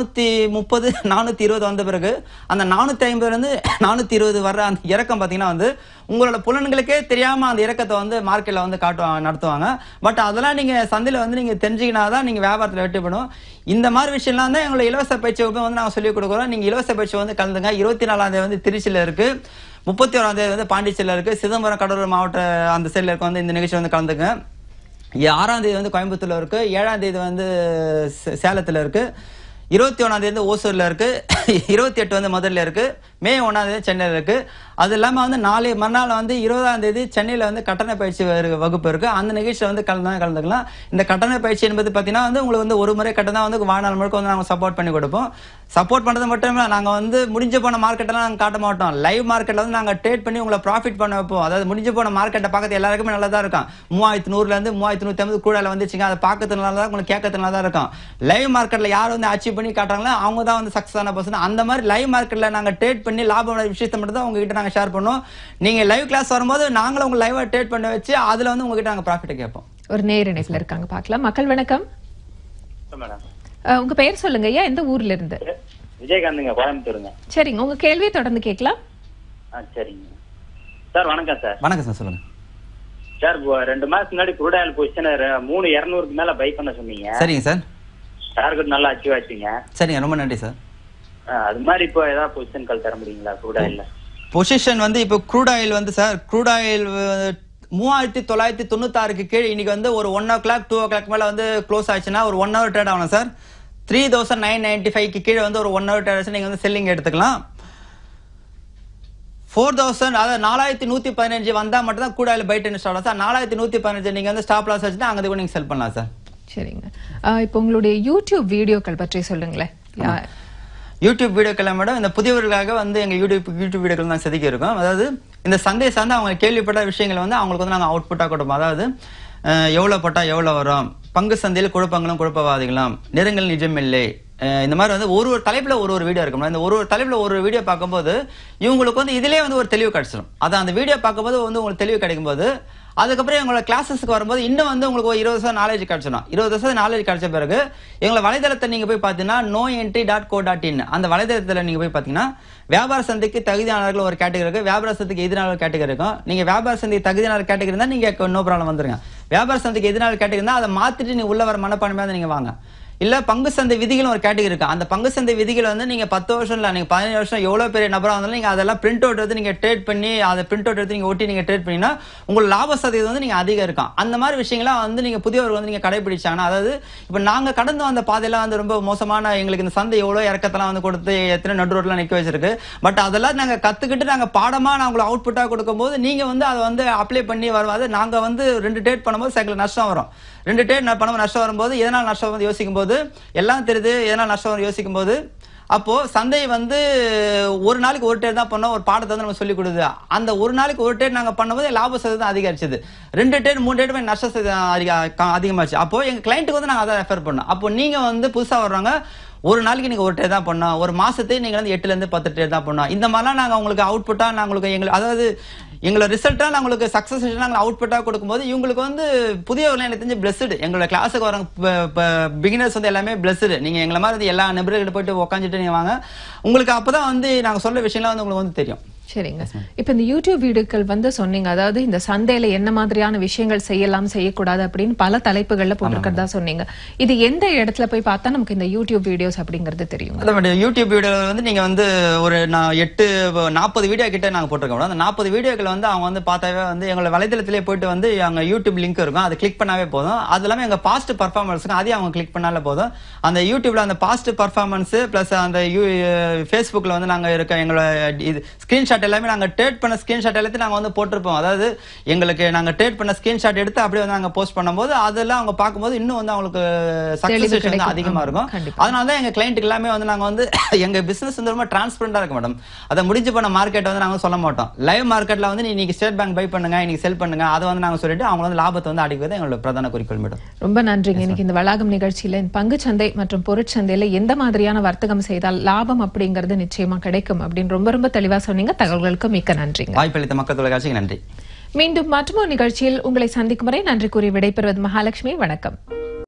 430 420 வந்த பிறகு அந்த 450 இருந்து 420 வர்ற அந்த இறக்கம் பாத்தீங்கன்னா வந்து உங்களோட புலன்களுக்கே தெரியாம அந்த இறக்கத்தை வந்து மார்க்கெட்ல வந்து நடத்துவாங்க. பட் அதெல்லாம் நீங்க சந்தையில வந்து நீங்க தெரிஞ்சுக்கினாதான் நீங்க வியாபாரத்துல வெற்றி பெறும். இந்த மாதிரி விஷயம்லாம் தான் எங்களோட இலவச பயிற்சி வந்து நாங்க சொல்லிக் கொடுக்குறோம். நீங்க இலவச பயிற்சி வந்து கலந்துங்க. 24ஆம் தேதி வந்து திருச்சியில இருக்கு, 31ஆம் தேதி வந்து பாண்டிச்சேரியில இருக்கு, சிதம்பரம் கடலூர் மாவட்ட அந்த சைட்ல இருக்க வந்து இந்த நிகழ்ச்சி வந்து கலந்துங்க. 6ஆம் தேதி வந்து கோயம்புத்தூர்ல இருக்கு, 7ஆம் தேதி வந்து சேலத்துல இருக்கு, 21ஆம் தேதி ஓசூர்ல இருக்கு, 28 வந்து மதுரையில இருக்கு, மே 1ஆம் தேதி சென்னையில இருக்கு. அது இல்லாம வந்து நாளை மறுநாள் வந்து 20ஆம் தேதி சென்னையில வந்து கட்டண பயிற்சி வகுப்பு இருக்கு. அந்த நிகழ்ச்சியில வந்து கலந்துக்கலாம். இந்த கட்டண பயிற்சி என்பது பாத்தீங்கன்னா வந்து உங்களுக்கு வந்து ஒரு முறை கட்டணம் வந்து வாழ்நாள் முழுக்க வந்து நாங்க சப்போர்ட் பண்ணி கொடுப்போம். சப்போர்ட் பண்றது மட்டும் இல்ல, நாங்க வந்து முடிஞ்சு போன மார்க்கெட்டெல்லாம் நாங்க காட்ட மாட்டோம். லைவ் மார்க்கெட்ல வந்து நாங்க ட்ரேட் பண்ணி உங்களை ப்ராஃபிட் பண்ண வைப்போம். அதாவது முடிஞ்சு போன மார்க்கெட்டை பார்க்கறது எல்லாருக்குமே நல்லா தான் இருக்கும். 3100ல இருந்து 3150 கூட வந்துச்சுங்க, அதை பார்க்கறது நல்லா தான், உங்களுக்கு கேட்கறது நல்லா தான் இருக்கும். லைவ் மார்க்கெட்ல யார் வந்து அச்சீவ் பண்ணி காட்டுறாங்களோ அவங்க தான் வந்து சக்சஸ் ஆன பர்சன். அந்த மாதிரி லைவ் மார்க்கெட்ல நாங்க ட்ரேட் பண்ணி லாபம் விஷயத்தை மட்டும் தான் உங்ககிட்ட நாங்க ஷேர் பண்ணுவோம். நீங்க லைவ் கிளாஸ் வரும்போது நாங்களும் உங்க லைவா ட்ரேட் பண்ண வச்சு அதுல வந்து உங்ககிட்ட நாங்க ப்ராஃபிட் கேட்போம். ஒரு நேர் இணைப்புல இருக்காங்க, பார்க்கலாம். மக்கள் வணக்கம். உங்க பெயர் சொல்லுங்க ஐயா, எந்த ஊர்ல இருந்து? விஜயகாந்துங்க, கோயம்புத்தூருங்க. சரிங்க, உங்க கேள்வியை தொடர்ந்து கேட்கலாம். சரிங்க சார். வணக்கம் சார். வணக்கம் சார், சொல்லுங்க சார். 2 மாசம் முன்னாடி குரூட் ஆயில் பொசிஷன் 3200க்கு மேல பை பண்ண சொன்னீங்க. சரிங்க சார். டார்கெட் நல்லா அச்சீவ் ஆச்சுங்க. சரிங்க, ரொம்ப நன்றி சார். அது மாதிரி இப்போ ஏதாவது பொசிஷன் கால் தர முடியுங்களா குரூட் ஆயில்ல? பொசிஷன் வந்து இப்போ க்ரூட் ஆயில் வந்து சார், க்ரூட் ஆயில் 3996க்கு கீழே இன்னைக்கு வந்து ஒரு 1 o'clock 2 o'clock மேல வந்து க்ளோஸ் ஆச்சுன்னா ஒரு 1 hour ட்ரேட் ஆகணும் சார். 3995க்கு கீழே வந்து ஒரு 1 hour ட்ரேட் நீங்க வந்து செல்லிங் எடுத்துக்கலாம். 4000 அதாவது 4115 வந்தா மட்டும் தான் crude oil buy trend start sir. 4115 நீங்க வந்து ஸ்டாப் லாஸ் வச்சுட்டு அங்க கூட நீங்க செல் பண்ணலாம் சார். சரிங்க, இப்போ உங்களுடைய யூடியூப் வீடியோக்கள் பற்றி சொல்லுங்களேன். யூடியூப் வீடியோக்கள் மேடம் இந்த புதியவர்களுக்காக வந்து எங்க யூடியூப் வீடியோக்கள் தான் செதுக்கி இருக்கோம். அதாவது இந்த சந்தை சார்ந்து அவங்க கேள்விப்பட்ட விஷயங்களை வந்து அவங்களுக்கு வந்து நாங்கள் அவுட்புட்டா கொடுப்போம். அதாவது எவ்வளவு போட்டா எவ்வளவு வரும், பங்கு சந்தையில் குழப்பங்களும் குழப்பவாதிகளும், நிறங்கள் நிஜமில்லை, இந்த மாதிரி வந்து ஒரு தலைப்புல ஒரு வீடியோ இருக்கும். இந்த ஒரு தலைப்புல ஒரு வீடியோ பார்க்கும்போது இவங்களுக்கு வந்து இதுலயே வந்து ஒரு தெளிவு கிடைச்சிடும். அதான் அந்த வீடியோ பார்க்கும்போது வந்து உங்களுக்கு தெளிவு கிடைக்கும் போது அதுக்கப்புறம் எங்களோட கிளாஸஸ்க்கு வரும்போது இன்னும் வந்து உங்களுக்கு 20% நாலேஜ் கிடைச்சிடும். 20% நாலேஜ் கிடைச்ச பிறகு எங்களை வலைதளத்தை நீங்க போய் பார்த்தீங்கன்னா noentry.co.in அந்த வலைதளத்துல நீங்க போய் பார்த்தீங்கன்னா வியாபார சந்தைக்கு தகுதியானவர்கள் ஒரு கேட்டகரி இருக்கு, வியாபார சந்தைக்கு எதிரான கேட்டகரி இருக்கும். நீங்க வியாபார சந்தைக்கு தகுதியான கேட்டகரி இருந்தா நீங்க நோ ப்ராப்ளம் வந்துருங்க. வியாபார சந்தைக்கு எதிரான கேட்டகரி இருந்தா அதை மாத்திட்டு நீங்க உள்ள வர மனப்பான்மையா நீங்க வாங்க. இல்ல பங்கு சந்தை விதிகள் ஒரு கேட்டகரி இருக்கு. அந்த பங்கு சந்தை விதிகள் வந்து நீங்க 10 வருஷம் இல்ல நீங்க 15 வருஷம் எவ்வளவு பெரிய நபரா இருந்தாலும் நீங்க அதெல்லாம் பிரிண்ட் அவுட் எடுத்து நீங்க ட்ரேட் பண்ணி அதை பிரிண்ட் அவுட் எடுத்து நீங்க ஒட்டி நீங்க ட்ரேட் பண்ணீங்கன்னா உங்களுக்கு லாப சதவீதம் வந்து நீங்க அதிகம் இருக்கும். அந்த மாதிரி விஷயங்கள்லாம் வந்து நீங்க புதியவர்கள் வந்து நீங்க கடைபிடிச்சாங்கன்னா, அதாவது இப்ப நாங்க கடந்து வந்த பாதையெல்லாம் வந்து ரொம்ப மோசமான, எங்களுக்கு இந்த சந்தை எவ்வளவு இறக்கத்தெல்லாம் வந்து கொடுத்து எத்தனை நடு ரோட்லாம் நிக்க வச்சிருக்கு. பட் அதெல்லாம் நாங்க கத்துக்கிட்டு நாங்க பாடமா நான் உங்களுக்கு அவுட்புட்டா கொடுக்கும் போது நீங்க வந்து அதை வந்து அப்ளை பண்ணி வருவாது. நாங்க வந்து 2 ட்ரேட் பண்ணும்போது சைக்கிள் நஷ்டம் வரும். 2 ட்ரேட் பண்ணும்போது நஷ்டம் வரும்போது எதனால் நஷ்டம் வந்து யோசிக்கும் போது எல்லாம் தெரியுது. எதனால் நஷ்டம் யோசிக்கும் போது அப்போ சந்தை வந்து ஒரு நாளைக்கு ஒரு ட்ரேட் தான் பண்ணோம், ஒரு பாடத்தை வந்து நம்ம சொல்லி கொடுது. அந்த ஒரு நாளைக்கு ஒரு ட்ரேட் நாங்க பண்ணும்போது லாப சதவீதம் அதிகரிச்சது. 2 ட்ரேட் 3 ட்ரேட் நஷ்ட அதிகமாச்சு. அப்போ எங்க கிளைண்ட்டுக்கு வந்து நாங்க அதை ரெஃபர் பண்ணோம். அப்போ நீங்க வந்து புதுசா வர்றாங்க ஒரு நாளைக்கு நீங்க ஒரு ட்ரேட் தான் பண்ணணும், ஒரு மாசத்துக்கு நீங்க வந்து 8ல இருந்து 10 ட்ரேட் தான் பண்ணணும். இந்த மாதிரிலாம் நாங்க உங்களுக்கு அவுட்புட்டா நாங்களுக்கு அதாவது எங்களோட ரிசல்ட்டா நாங்களுக்கு சக்சஸ் நாங்கள் அவுட்புட்டா கொடுக்கும்போது இவங்களுக்கு வந்து புதியவர்கள் எனக்கு தெரிஞ்சு பிளஸ்டு. எங்களோட கிளாஸுக்கு வரவங்க பிகினர்ஸ் வந்து எல்லாமே பிளஸ்டு. நீங்க எங்களை மாதிரி வந்து எல்லா நபர்கிட்ட போயிட்டு உட்காந்துட்டு நீங்க வாங்க, உங்களுக்கு அப்பதான் வந்து நாங்க சொல்ற விஷயம்லாம் வந்து உங்களுக்கு வந்து தெரியும். சரிங்க. இப்ப இந்த யூடியூப் வீடியோக்கள் வந்து சொன்னீங்க, அதாவது இந்த சந்தையில என்ன மாதிரியான விஷயங்கள் செய்யலாம் செய்யக்கூடாது அப்படின்னு பல தலைப்புகள்ல போட்டிருக்கிறதா சொன்னீங்க. இது எந்த இடத்துல போய் பார்த்தா நமக்கு இந்த யூடியூப் வீடியோஸ் அப்படிங்கிறது தெரியும்? அதாவது யூடியூப் வீடியோ வந்து நீங்க வந்து ஒரு 40 வீடியோ கிட்ட நாங்க போட்டிருக்கோம். அந்த 40 வீடியோக்கள் வந்து அவங்க வந்து பார்த்தாவே வந்து எங்களோட வலைதளத்திலே போயிட்டு வந்து அங்க யூடியூப் லிங்க் இருக்கும், அதை கிளிக் பண்ணாவே போதும். அது இல்லாம எங்க பாஸ்ட் பர்ஃபார்மன்ஸ்க்கு அதையும் அவங்க கிளிக் பண்ணாலே போதும். அந்த யூடியூப்ல அந்த பாஸ்ட் பர்ஃபார்மன்ஸ் பிளஸ் அந்த ஃபேஸ்புக்ல வந்து நாங்க இருக்க எங்களோட இது ஸ்கிரீன்ஷாட் எல்லாமே நாங்க ட்ரேட் பண்ண ஸ்கிரீன்ஷாட் எல்லாத்தையும் நாங்க வந்து போட்டிருப்போம். அதாவது எங்களுக்கு நாங்க ட்ரேட் பண்ண ஸ்கிரீன்ஷாட் எடுத்து அப்படியே வந்து நாங்க போஸ்ட் பண்ணும்போது அதெல்லாம் அவங்க பார்க்கும்போது இன்னும் வந்து அவங்களுக்கு சக்சஸ் வந்து அதிகமா இருக்கும். அதனாலதான் எங்க கிளைண்ட்டுக்கு எல்லாமே வந்து நாங்க வந்து எங்க பிசினஸ் வந்து ரொம்ப டிரான்ஸ்பரண்டா இருக்கு மேடம். அதை முடிஞ்சு போன மார்க்கெட் வந்து நாங்க சொல்ல மாட்டோம். லைவ் மார்க்கெட்ல வந்து இன்னைக்கு ஸ்டேட் பேங்க் பை பண்ணுங்க, இன்னைக்கு செல் பண்ணுங்க, அதை வந்து நாங்க சொல்லிட்டு அவங்க வந்து லாபத்தை வந்து அடிக்கிறது எங்களோட பிரதான குறிக்கோள் மேடம். ரொம்ப நன்றிங்க. இன்னைக்கு இந்த வளாகம் நிகழ்ச்சியில பங்கு சந்தை மற்றும் பொருட்சந்தையில எந்த மாதிரியான வர்த்தகம் செய்தால் லாபம் அப்படிங்கிறது நிச்சயமா கிடைக்கும் அப்படின்னு ரொம்ப ரொம்ப தெளிவா சொன்னீங்க. தகவல்களுக்கு மிக்க நன்றிங்க. வாய்ப்பளித்த மக்கள் தொலைக்காட்சிக்கு நன்றி. மீண்டும் மற்றொரு நிகழ்ச்சியில் உங்களை சந்திக்கும் வரை நன்றி கூறி விடைபெறுவது மகாலட்சுமி. வணக்கம்.